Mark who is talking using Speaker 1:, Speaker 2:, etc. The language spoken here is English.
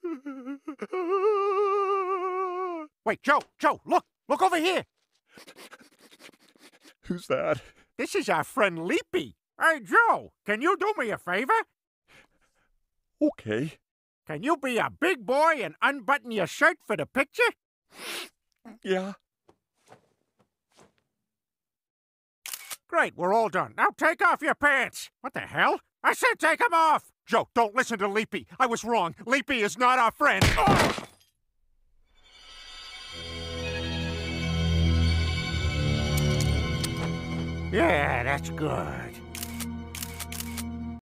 Speaker 1: Wait, Joe, look over here.
Speaker 2: Who's that?
Speaker 1: This is our friend Leepy. Hey, Joe, can you do me a favor?
Speaker 2: Okay.
Speaker 1: Can you be a big boy and unbutton your shirt for the picture?
Speaker 2: Yeah.
Speaker 1: Great, we're all done. Now take off your pants. What the hell? I said take them off! Joe, don't listen to Leepy. I was wrong. Leepy is not our friend. Oh! Yeah, that's good.